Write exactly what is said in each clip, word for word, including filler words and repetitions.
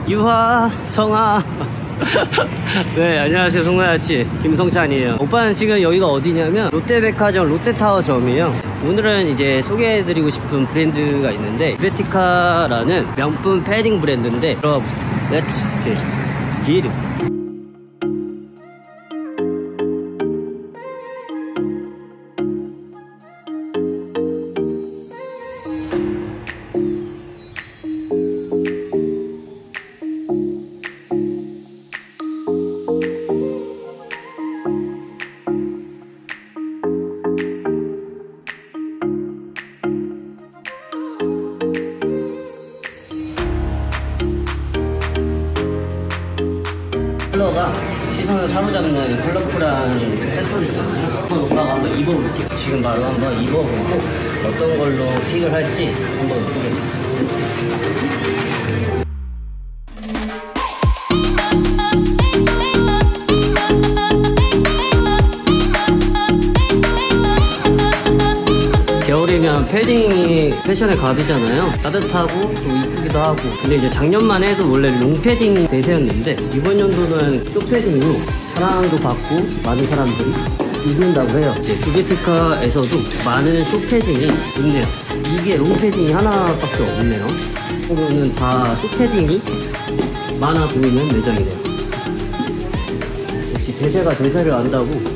유하 성아. 네, 안녕하세요. 성난여친 김성찬이에요. 오빠는 지금 여기가 어디냐면 롯데백화점 롯데타워점이에요. 오늘은 이제 소개해드리고 싶은 브랜드가 있는데 듀베티카라는 명품 패딩 브랜드인데 들어가 보시죠. 렛츠개기릿. 컬러가 시선을 사로잡는 컬러풀한 패턴이잖아요. 한번 오빠가 한번 입어볼게요. 지금 바로 한번 입어보고 어떤 걸로 픽을 할지 한번 보겠습니다. 겨울이면 패딩이 패션의 갑이잖아요. 따뜻하고 또 이쁘기도 하고. 근데 이제 작년만 해도 원래 롱패딩 대세였는데 이번 연도는 쇼패딩으로 사랑도 받고 많은 사람들이 입는다고 해요. 이제 듀베티카에서도 많은 쇼패딩이 있네요. 이게 롱패딩이 하나밖에 없네요. 그러면 다 쇼패딩이 많아 보이는 매장이네요. 역시 대세가 대세를 안다고.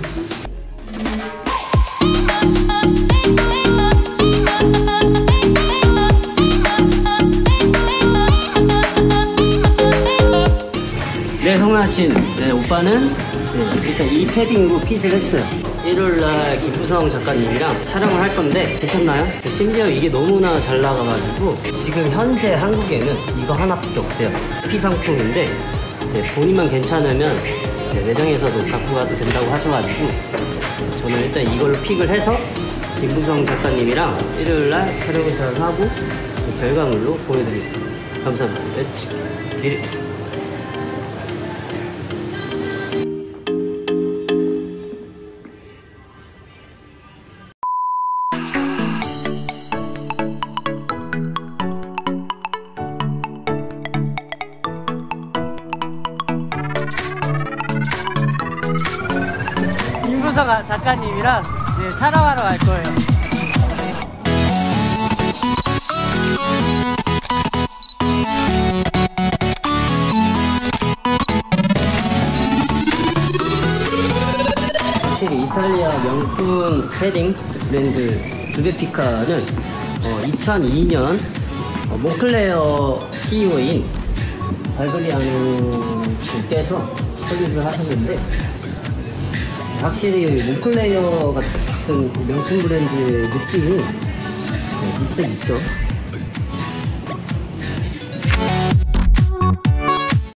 네, 성난여친. 네, 오빠는 네, 일단 이 패딩으로 핏을 했어요. 일요일날 김부성 작가님이랑 촬영을 할 건데 괜찮나요? 심지어 이게 너무나 잘 나가가지고 지금 현재 한국에는 이거 하나밖에 없대요. 피 상품인데 이제 본인만 괜찮으면 이제 매장에서도 갖고 가도 된다고 하셔가지고 저는 일단 이걸로 픽을 해서 김부성 작가님이랑 일요일날 촬영을 잘 하고 결과물로 보여드리겠습니다. 감사합니다. 렛츠개기릿. 김부성 작가님이랑 이제 촬영하러 갈 거예요. 확실히 이탈리아 명품 패딩 브랜드 듀베티카는 어, 이천이 년 어, 몽클레어 씨이오인 바글리아노께서 설립을 하셨는데 확실히 몽클레어 같은 명품 브랜드 느낌이 있어 있죠.